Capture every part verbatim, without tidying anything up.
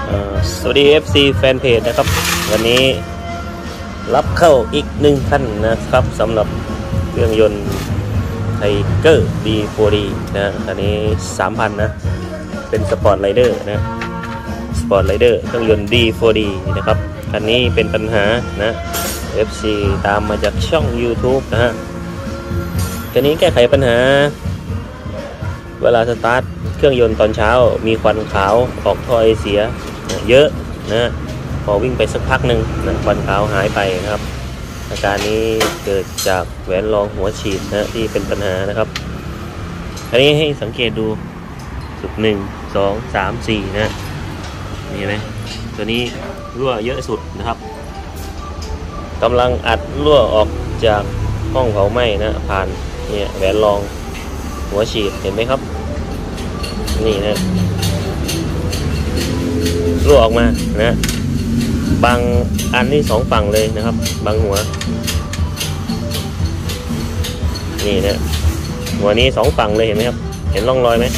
สวัสดี เอฟ ซี แฟนเพจนะครับวันนี้รับเข้าอีกหนึ่งท่านนะครับสำหรับเครื่องยนต์ไทเกอร์ ดี โฟร์ ดี นะคันนี้ สามพัน นะเป็นสปอร์ตไรเดอร์นะสปอร์ตไรเดอร์เครื่องยนต์ ดี โฟร์ ดี นะครับคันนี้เป็นปัญหานะ เอฟ ซี ตามมาจากช่อง YouTube นะฮะคันนี้แก้ไขปัญหาเวลาสตาร์ทเครื่องยนต์ตอนเช้ามีควันขาวออกท่อไอเสียเยอะนะพอวิ่งไปสักพักหนึ่งนะควันขาวหายไปนะครับอาการนี้เกิดจากแหวนรองหัวฉีดนะที่เป็นปัญหานะครับอันนี้ให้สังเกตดูจุดหนึ่งสองสามสี่นะนี่ไหมตัวนี้รั่วเยอะสุดนะครับกำลังอัดรั่วออกจากห้องเผาไหม้นะผ่านเนี่ยแหวนรองหัวฉีดเห็นไหมครับนี่นะรั่วออกมานะบางอันนี่สองฝั่งเลยนะครับบางหัวนี่นะหัวนี้สองฝั่งเลยเห็นไหมครับเห็นร่องรอยไหม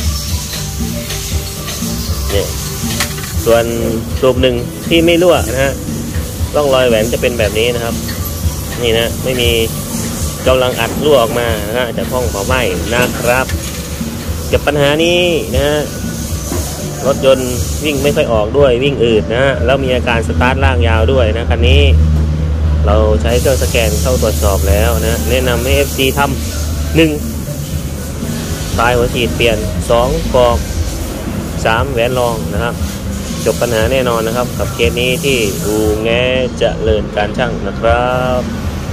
เนี่ยส่วนสูบหนึ่งที่ไม่รั่วนะฮะร่องรอยแหวนจะเป็นแบบนี้นะครับนี่นะไม่มีกำลังอัดรั่วออกมานะฮะจากห้องเผาไหม้นะครับกับปัญหานี้นะฮะรถยนต์วิ่งไม่ค่อยออกด้วยวิ่งอืดนะฮะแล้วมีอาการสตาร์ทล่างยาวด้วยนะคันนี้เราใช้เครื่องสแกนเข้าตรวจสอบแล้วนะแนะนำให้ เอฟ ซี ทำหนึ่งสายหัวฉีดเปลี่ยนสองกรอกสามแหวนรองนะครับจบปัญหาแน่นอนนะครับกับเคสนี้ที่อู่แง้เจริญการช่างนะครับ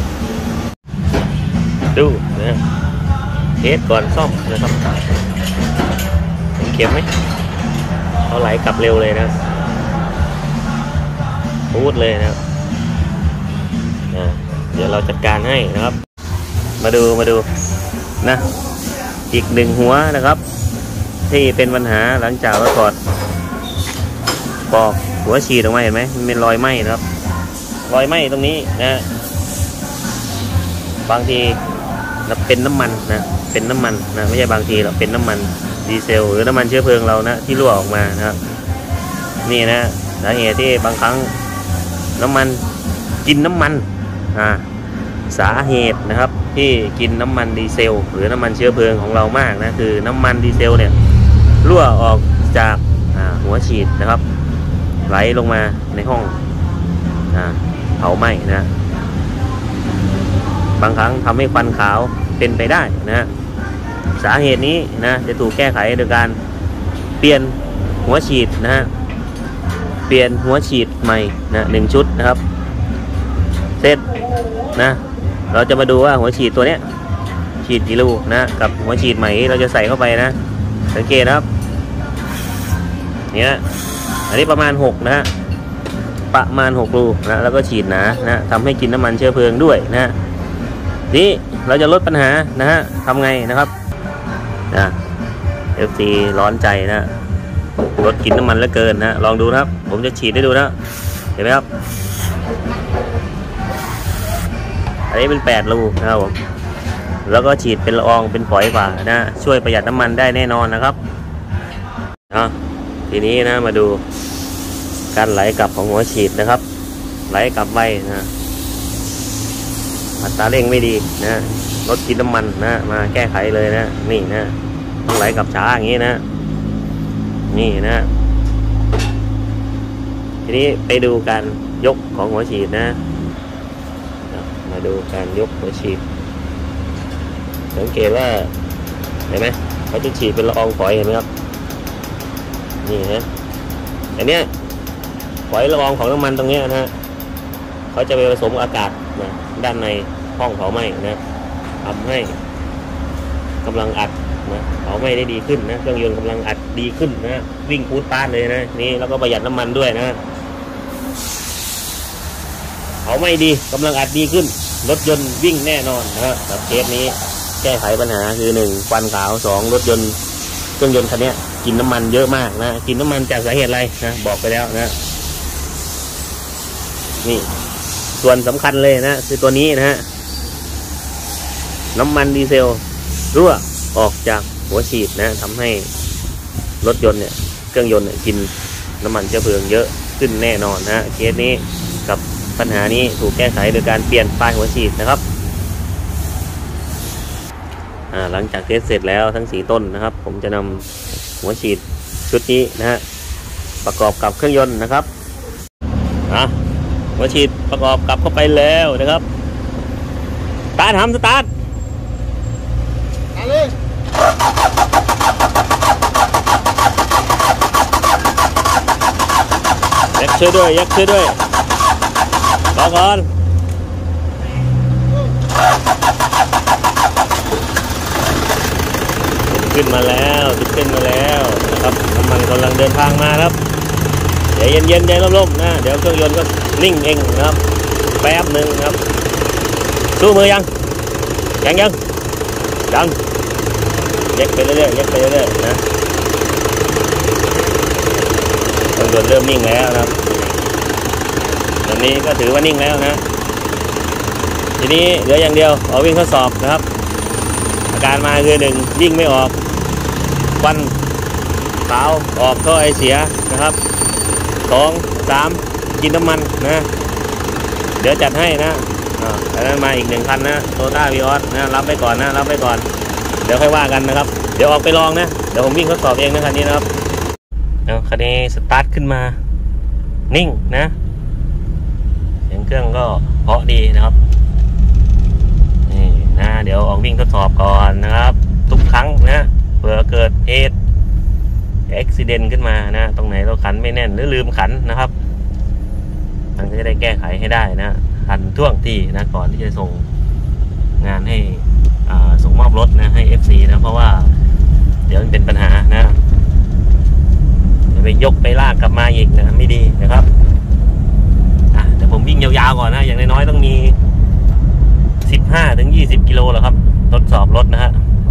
ดูนะเทสก่อนซ่อมนะครับเข็มไหมเขาไหลกลับเร็วเลยนะพูดเลยนะครับเดี๋ยวเราจัดการให้นะครับมาดูมาดูนะอีกหนึ่งหัวนะครับที่เป็นปัญหาหลังจากเราถอดปอกหัวฉีดออกมาเห็นไหมมันเป็นรอยไหม้นะครับรอยไหม้ตรงนี้นะบางทีเป็นน้ำมันนะเป็นน้ำมันนะไม่ใช่บางทีหรอกเป็นน้ำมันดีเซลหรือน้ำมันเชื้อเพลิงเรานะที่รั่วออกมานะครับนี่นะสาเหตุที่บางครั้งน้ำมันกินน้ำมันอ่าสาเหตุนะครับที่กินน้ำมันดีเซลหรือน้ำมันเชื้อเพลิงของเรามากนะคือน้ำมันดีเซลเนี่ยรั่วออกจากหัวฉีดนะครับไหลลงมาในห้องเผาไหม้นะบางครั้งทำให้ควันขาวเป็นไปได้นะสาเหตุนี้นะจะถูกแก้ไขโดยการเปลี่ยนหัวฉีดนะฮะเปลี่ยนหัวฉีดใหม่นะหนึ่งชุดนะครับเสร็จนะเราจะมาดูว่าหัวฉีดตัวเนี้ยฉีดกี่ลูกนะกับหัวฉีดใหม่เราจะใส่เข้าไปนะสังเกตนะครับเนี่ยอันนี้ประมาณหกนะฮะประมาณหกลูกนะแล้วก็ฉีดหนานะทำให้กินน้ำมันเชื้อเพลิงด้วยนะนี่เราจะลดปัญหานะฮะทำไงนะครับนะ เอฟ ซี ร้อนใจนะรถกินน้ำมันเหลือเกินนะลองดูนะครับผมจะฉีดให้ดูนะเห็นไหมครับอันนี้เป็นแปดลูกนะครับผมแล้วก็ฉีดเป็นละอองเป็นฝอยฝานะช่วยประหยัดน้ำมันได้แน่นอนนะครับอ่ะทีนี้นะมาดูการไหลกลับของหัวฉีดนะครับไหลกลับไวนะอัตราเร่งไม่ดีนะรถกินน้ำมันนะมาแก้ไขเลยนะนี่นะต้องไหลกลับช้าอย่างนี้นะนี่นะทีนี้ไปดูการยกของหัวฉีดนะมาดูการยกหัวฉีดสังเกตว่าเห็นไหมเขาจะฉีดเป็นละอองฝอยเห็นไหมครับนี่นะอันเนี้ยฝอยละอองของน้ำมันตรงนี้นะเขาจะไปผสมอากาศนะด้านในห้องเผาไหม้นะทำให้กำลังอัดนะเผาไหม้ได้ดีขึ้นนะเครื่องยนต์กำลังอัดดีขึ้นนะวิ่งพูดป้านเลยนะนี่แล้วก็ประหยัดน้ำมันด้วยนะเผาไหม้ดีกำลังอัดดีขึ้นรถยนต์วิ่งแน่นอนนะกับเคสนี้แก้ไขปัญหาคือหนึ่งควันขาวสองรถยนต์เครื่องยนต์คันนี้กินน้ำมันเยอะมากนะกินน้ำมันจากสาเหตุอะไรนะบอกไปแล้วนะนี่ส่วนสำคัญเลยนะคือตัวนี้นะฮะน้ำมันดีเซลรั่วออกจากหัวฉีดนะทำให้รถยนต์เนี่ยเครื่องยนต์เนี่ยกินน้ำมันเชื้อเพลิงเยอะขึ้นแน่นอนนะเคสนี้กับปัญหานี้ถูกแก้ไขโดยการเปลี่ยนปลายหัวฉีดนะครับหลังจากเทสเสร็จแล้วทั้งสี่ต้นนะครับผมจะนำหัวฉีดชุดนี้นะฮะประกอบกับเครื่องยนต์นะครับอ่ะหัวฉีดประกอบกลับเข้าไปแล้วนะครับสตาร์ททำสตาร์ทเลยยักช่วยด้วยยักช่วยด้วยรอก่อนขึ้นมาแล้วขึ้นมาแล้วนะครับน้ำมันกำลังเดินทางมาครับเดี๋ยวเย็นๆใจร่มๆนะเดี๋ยวเครื่องยนต์ก็นิ่งเองนะครับแป๊บหนึ่งครับสู้มือยังยังยังยังเย็กไปเรื่อยๆเย็กไปเรื่อยๆนะเครื่องยนต์เริ่มนิ่งแล้วนะครับตอนนี้ก็ถือว่านิ่งแล้วนะทีนี้เหลืออย่างเดียวเอาวิ่งทดสอบนะครับอาการมาคือหนึ่งวิ่งไม่ออกควันขาวออกท่อไอเสียนะครับสองสามกินน้ำมันนะเดี๋ยวจัดให้นะอ่าแล้วนั้นมาอีกหนึ่งคันนะโตต้าวีออสนะรับไปก่อนนะรับไปก่อนเดี๋ยวค่อยว่ากันนะครับเดี๋ยวออกไปลองนะเดี๋ยวผมวิ่งทดสอบเองนะคันนี้นะครับเดี๋ยวคันนี้สตาร์ทขึ้นมานิ่งนะเสียงเครื่องก็เพราะดีนะครับนี่นะเดี๋ยวออกวิ่งทดสอบก่อนนะครับทุกครั้งนะเผื่อเกิดเหตุอุบัติเหตุขึ้นมานะตรงไหนเราขันไม่แน่นหรือลืมขันนะครับมันก็จะได้แก้ไขให้ได้นะขันท่วงทีนะก่อนที่จะส่งงานให้ส่งมอบรถนะให้ เอฟ ซี นะเพราะว่าเดี๋ยวมันเป็นปัญหานะไปยกไปลากกลับมาอีกนะไม่ดีนะครับอ่ะเดี๋ยวผมวิ่งยาวๆก่อนนะอย่างน้อยๆต้องมีสิบห้าถึงยี่สิบกิโลแล้วครับทดสอบรถนะฮะ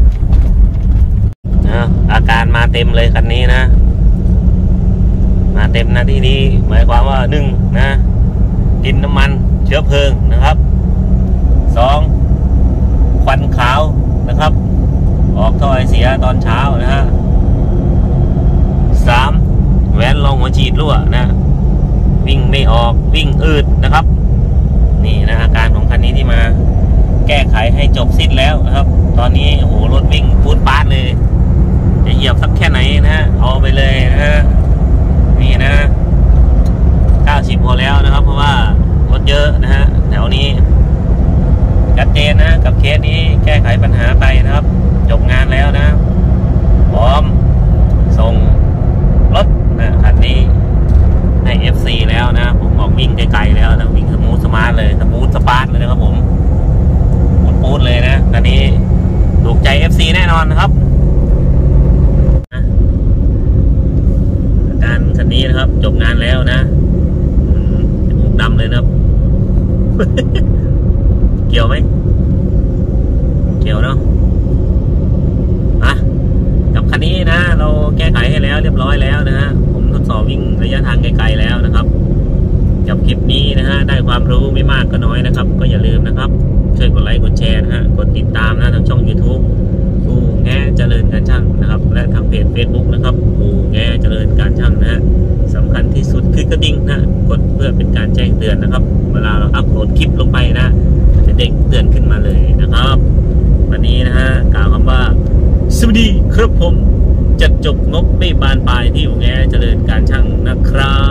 นะอาการมาเต็มเลยคันนี้นะมาเต็มนะที่นี้หมายความว่าหนึ่งนะดินน้ำมันเชื้อเพลิงนะครับสองควันขาวนะครับออกท่อไอเสียตอนเช้านะฮะสามแหวนรองหัวฉีดรั่วนะวิ่งไม่ออกวิ่งอืดนะครับนี่นะอาการของคันนี้ที่มาแก้ไขให้จบสิ้นแล้วนะครับตอนนี้โอ้โหรถวิ่งปูดปาดเลยจะเหยียบสักแค่ไหนนะฮะเอาไปเลยนะฮะนี่นะเก้าสิบพอแล้วนะครับเพราะว่ารถเยอะนะฮะแถวนี้ชัดเจนนะกับเคสนี้แก้ไขปัญหาไปนะครับจบงานแล้วนะพร้อมส่งรถนะคันนี้ให้ เอฟ ซี แล้วนะผมออกวิ่งไกลๆแล้วนะวิ่งสมูทสมาร์ทเลยสมูทสปาร์ทเลยนะครับผมปูดเลยนะคันนี้ถูกใจ เอฟ ซี แน่นอนนะครับอาการคันนี้นะครับจบงานแล้วนะจมูกดำเลยนะครับ เกี่ยวไหมเกี่ยวเนาะอ่ะกับคันนี้นะเราแก้ไขให้แล้วเรียบร้อยแล้วนะฮะผมทดสอบวิ่งระยะทางไกลๆแล้วนะครับกับคลิปนี้นะฮะได้ความรู้ไม่มากก็น้อยนะครับก็อย่าลืมนะครับช่วยกดไลค์กดแชร์นะฮะกดติดตามนะทางช่อง YouTube อู่แง่เจริญการช่างนะครับและทางเพจ Facebook นะครับอู่แง่เจริญการช่างนะฮะสำคัญที่สุดคือกระดิ่งนะกดเพื่อเป็นการแจ้งเตือนนะครับเวลาเราอัปโหลดคลิปลงไปนะจะเด้งเตือนขึ้นมาเลยนะครับวันนี้นะฮะกล่าวคำว่าสวัสดีครับผมจัดจบงบไม่บานปลายที่อู่แง่เจริญการช่างนะครับ